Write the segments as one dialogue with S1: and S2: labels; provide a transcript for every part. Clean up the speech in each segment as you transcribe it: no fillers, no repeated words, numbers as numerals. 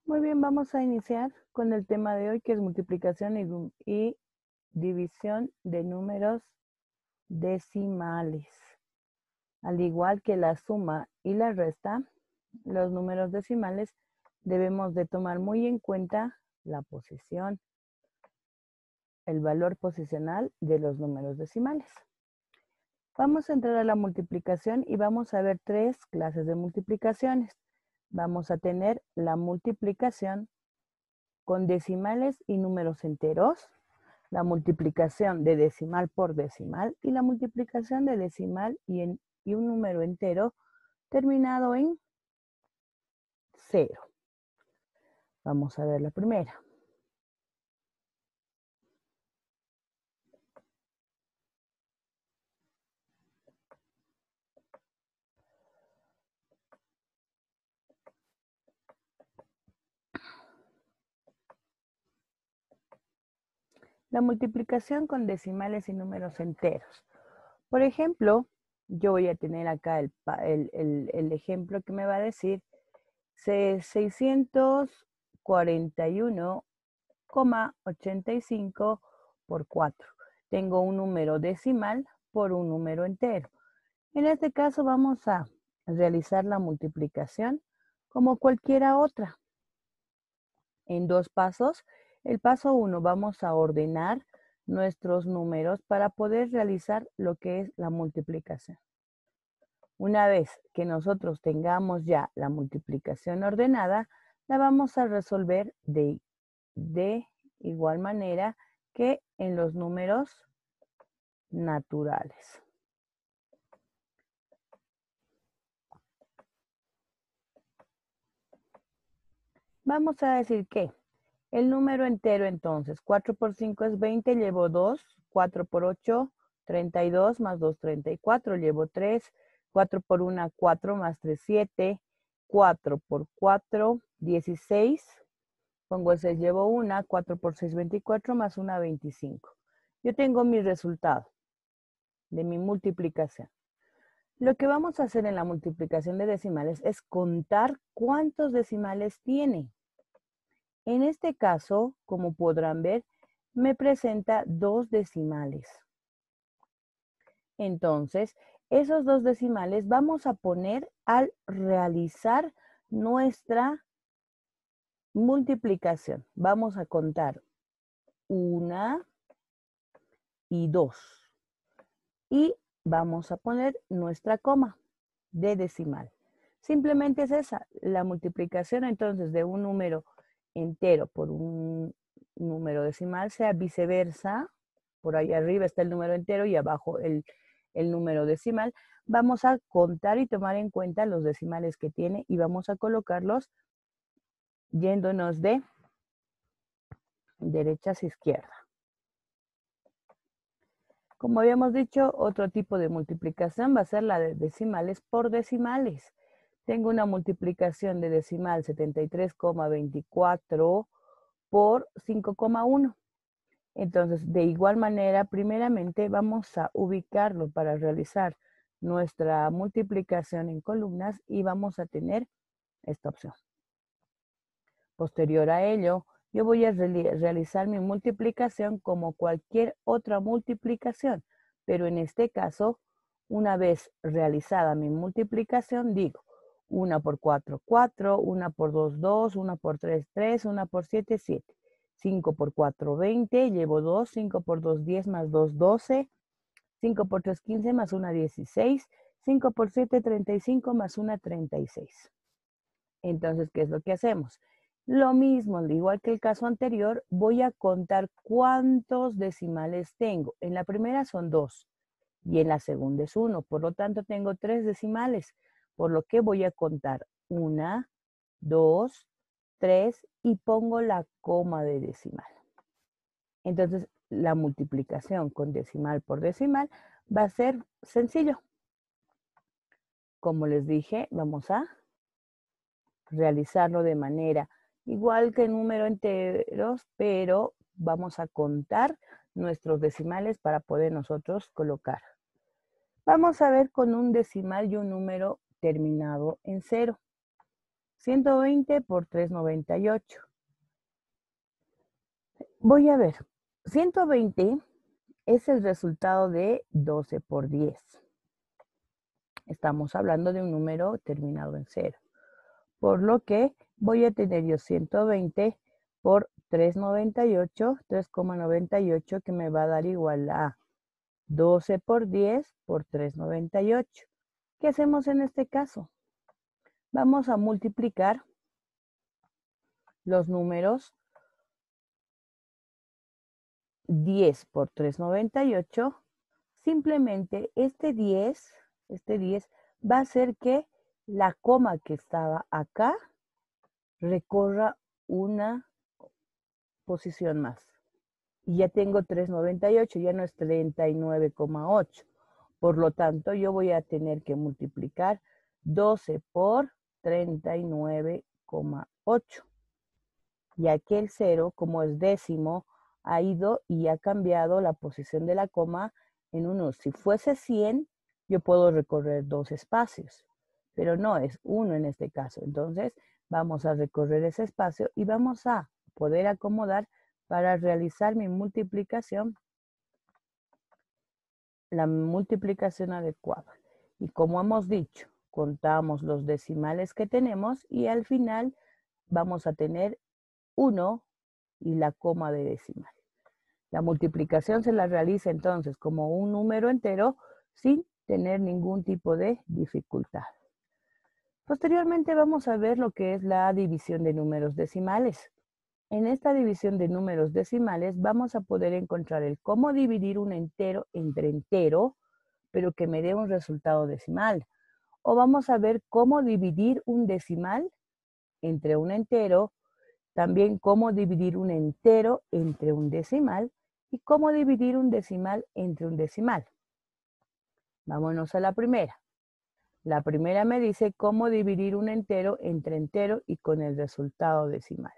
S1: Muy bien, vamos a iniciar con el tema de hoy, que es multiplicación y división de números decimales. Al igual que la suma y la resta, los números decimales debemos de tomar muy en cuenta la posición, el valor posicional de los números decimales. Vamos a entrar a la multiplicación y vamos a ver tres clases de multiplicaciones. Vamos a tener la multiplicación con decimales y números enteros, la multiplicación de decimal por decimal y la multiplicación de decimal y un número entero terminado en 0. Vamos a ver la primera. La multiplicación con decimales y números enteros. Por ejemplo, yo voy a tener acá el ejemplo que me va a decir 641,85 por 4. Tengo un número decimal por un número entero. En este caso vamos a realizar la multiplicación como cualquiera otra. En dos pasos. El paso 1 vamos a ordenar nuestros números para poder realizar lo que es la multiplicación. Una vez que nosotros tengamos ya la multiplicación ordenada, la vamos a resolver de igual manera que en los números naturales. Vamos a decir que el número entero entonces, 4 por 5 es 20, llevo 2, 4 por 8, 32, más 2, 34, llevo 3, 4 por 1, 4, más 3, 7, 4 por 4, 16, pongo el 6, llevo 1, 4 por 6, 24, más 1, 25. Yo tengo mi resultado de mi multiplicación. Lo que vamos a hacer en la multiplicación de decimales es contar cuántos decimales tiene. En este caso, como podrán ver, me presenta 2 decimales. Entonces, esos 2 decimales vamos a poner al realizar nuestra multiplicación. Vamos a contar 1 y 2. Y vamos a poner nuestra coma de decimal. Simplemente es esa, la multiplicación entonces de un número entero por un número decimal, sea viceversa, por ahí arriba está el número entero y abajo el número decimal. Vamos a contar y tomar en cuenta los decimales que tiene y vamos a colocarlos yéndonos de derecha a izquierda. Como habíamos dicho, otro tipo de multiplicación va a ser la de decimales por decimales. Tengo una multiplicación de decimal 73,24 por 5,1. Entonces, de igual manera, primeramente vamos a ubicarlo para realizar nuestra multiplicación en columnas y vamos a tener esta opción. Posterior a ello, yo voy a realizar mi multiplicación como cualquier otra multiplicación, pero en este caso, una vez realizada mi multiplicación, digo 1 por 4, 4, 1 por 2, 2, 1 por 3, 3, 1 por 7, 7. 5 por 4, 20, llevo 2, 5 por 2, 10, más 2, 12, 5 por 3, 15, más 1, 16, 5 por 7, 35, más 1, 36. Entonces, ¿qué es lo que hacemos? Lo mismo, al igual que el caso anterior, voy a contar cuántos decimales tengo. En la primera son 2 y en la segunda es 1. Por lo tanto, tengo 3 decimales, por lo que voy a contar 1, 2, 3 y pongo la coma de decimal. Entonces, la multiplicación con decimal por decimal va a ser sencillo. Como les dije, vamos a realizarlo de manera igual que número enteros, pero vamos a contar nuestros decimales para poder nosotros colocar. Vamos a ver con un decimal y un número terminado en 0. 120 por 398. Voy a ver. 120 es el resultado de 12 por 10. Estamos hablando de un número terminado en 0. Por lo que voy a tener yo 120 por 3,98, que me va a dar igual a 12 por 10 por 3,98. ¿Qué hacemos en este caso? Vamos a multiplicar los números 10 por 3,98. Simplemente este 10 va a hacer que la coma que estaba acá recorra una posición más. Y ya tengo 3,98, ya no es 39,8. Por lo tanto, yo voy a tener que multiplicar 12 por 39,8. Y aquel 0, como es décimo, ha ido y ha cambiado la posición de la coma en 1. Si fuese 100, yo puedo recorrer 2 espacios, pero no, es 1 en este caso. Entonces, vamos a recorrer ese espacio y vamos a poder acomodar para realizar mi multiplicación, la multiplicación adecuada. Y como hemos dicho, contamos los decimales que tenemos y al final vamos a tener 1 y la coma de decimal. La multiplicación se la realiza entonces como un número entero sin tener ningún tipo de dificultad. Posteriormente vamos a ver lo que es la división de números decimales. En esta división de números decimales vamos a poder encontrar el cómo dividir un entero entre entero, pero que me dé un resultado decimal. O vamos a ver cómo dividir un decimal entre un entero, también cómo dividir un entero entre un decimal y cómo dividir un decimal entre un decimal. Vámonos a la primera. La primera me dice cómo dividir un entero entre entero y con el resultado decimal.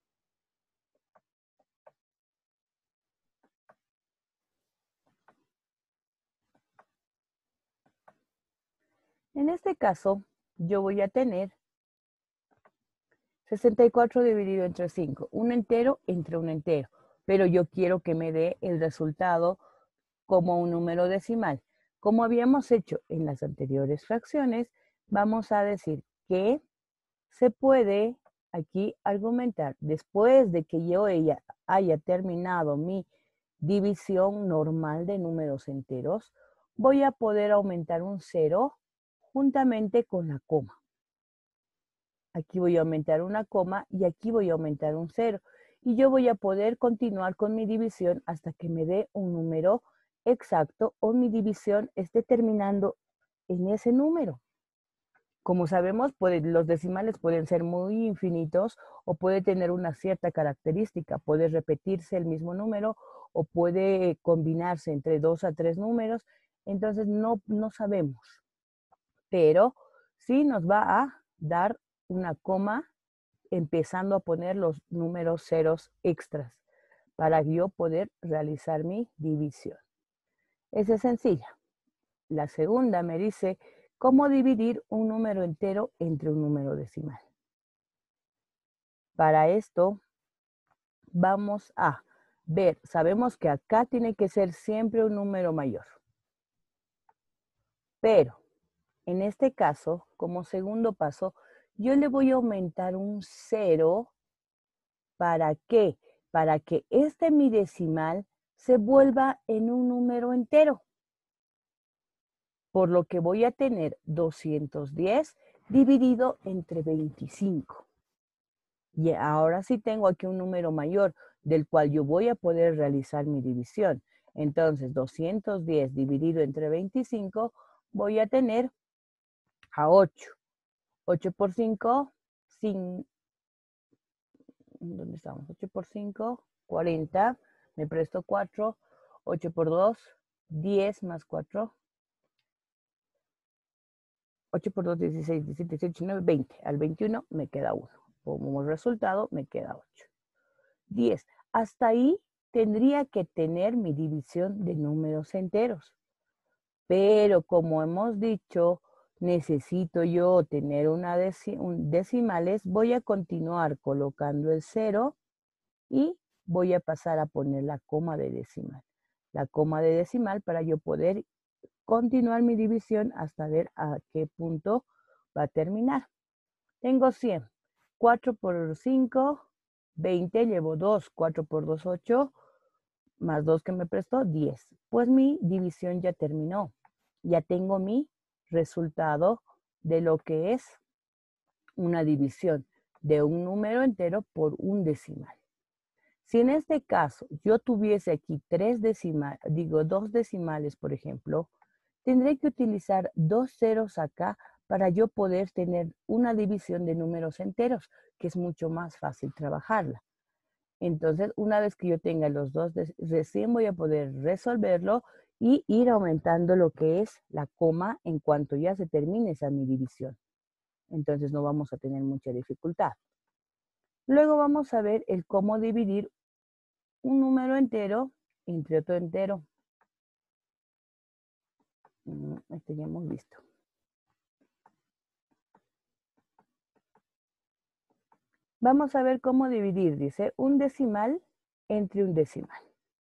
S1: En este caso, yo voy a tener 64 dividido entre 5, un entero entre un entero, pero yo quiero que me dé el resultado como un número decimal. Como habíamos hecho en las anteriores fracciones, vamos a decir que se puede aquí argumentar, después de que yo haya terminado mi división normal de números enteros, voy a poder aumentar un 0 juntamente con la coma. Aquí voy a aumentar una coma y aquí voy a aumentar un 0. Y yo voy a poder continuar con mi división hasta que me dé un número exacto o mi división esté terminando en ese número. Como sabemos, los decimales pueden ser muy infinitos o puede tener una cierta característica. Puede repetirse el mismo número o puede combinarse entre 2 a 3 números. Entonces no sabemos. Pero sí nos va a dar una coma empezando a poner los números ceros extras para yo poder realizar mi división. Esa es sencilla. La segunda me dice cómo dividir un número entero entre un número decimal. Para esto vamos a ver, sabemos que acá tiene que ser siempre un número mayor. Pero en este caso, como segundo paso, yo le voy a aumentar un 0. ¿Para qué? Para que este mi decimal se vuelva en un número entero. Por lo que voy a tener 210 dividido entre 25. Y ahora sí tengo aquí un número mayor del cual yo voy a poder realizar mi división. Entonces, 210 dividido entre 25, voy a tener a 8. 8 por 5, ¿dónde estamos? 8 por 5, 40. Me presto 4. 8 por 2, 10 más 4. 8 por 2, 16, 17, 18, 19, 20. Al 21 me queda 1. Como resultado me queda 8. 10. Hasta ahí tendría que tener mi división de números enteros. Pero como hemos dicho, necesito yo tener decimales, voy a continuar colocando el 0 y voy a pasar a poner la coma de decimal. La coma de decimal para yo poder continuar mi división hasta ver a qué punto va a terminar. Tengo 100. 4 por 5, 20, llevo 2. 4 por 2, 8, más 2 que me prestó, 10. Pues mi división ya terminó. Ya tengo mi resultado de lo que es una división de un número entero por un decimal. Si en este caso yo tuviese aquí dos decimales, por ejemplo, tendré que utilizar 2 ceros acá para yo poder tener una división de números enteros, que es mucho más fácil trabajarla. Entonces, una vez que yo tenga los dos, recién voy a poder resolverlo y ir aumentando lo que es la coma en cuanto ya se termine esa mi división. Entonces no vamos a tener mucha dificultad. Luego vamos a ver el cómo dividir un número entero entre otro entero. Este ya hemos visto. Vamos a ver cómo dividir, dice, un decimal entre un decimal.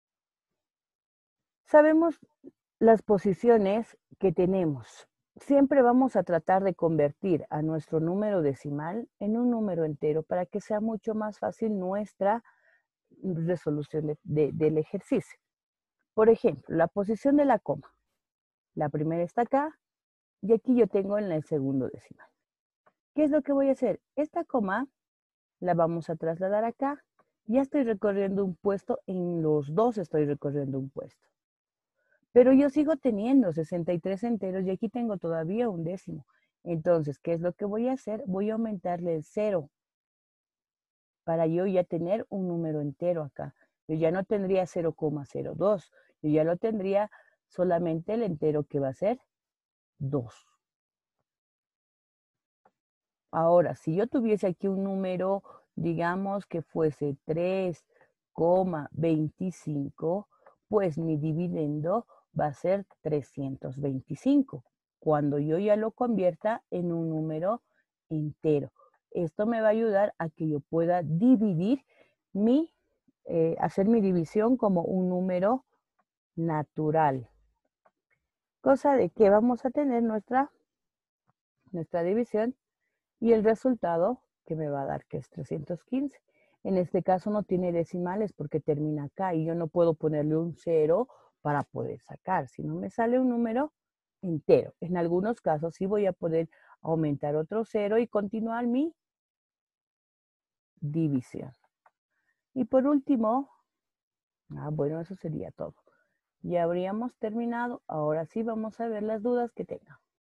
S1: Sabemos las posiciones que tenemos. Siempre vamos a tratar de convertir a nuestro número decimal en un número entero para que sea mucho más fácil nuestra resolución del ejercicio. Por ejemplo, la posición de la coma. La primera está acá y aquí yo tengo en el segundo decimal. ¿Qué es lo que voy a hacer? Esta coma la vamos a trasladar acá. Ya estoy recorriendo un puesto, en los dos estoy recorriendo un puesto. Pero yo sigo teniendo 63 enteros y aquí tengo todavía un décimo. Entonces, ¿qué es lo que voy a hacer? Voy a aumentarle el 0 para yo ya tener un número entero acá. Yo ya no tendría 0,02. Yo ya lo tendría solamente el entero que va a ser 2. Ahora, si yo tuviese aquí un número, digamos que fuese 3,25, pues mi dividendo va a ser 325, cuando yo ya lo convierta en un número entero. Esto me va a ayudar a que yo pueda dividir hacer mi división como un número natural. Cosa de que vamos a tener nuestra división y el resultado que me va a dar, que es 315. En este caso no tiene decimales porque termina acá y yo no puedo ponerle un 0 para poder sacar, sino me sale un número entero. En algunos casos sí voy a poder aumentar otro 0 y continuar mi división. Y por último, bueno, eso sería todo. Ya habríamos terminado. Ahora sí vamos a ver las dudas que tenga.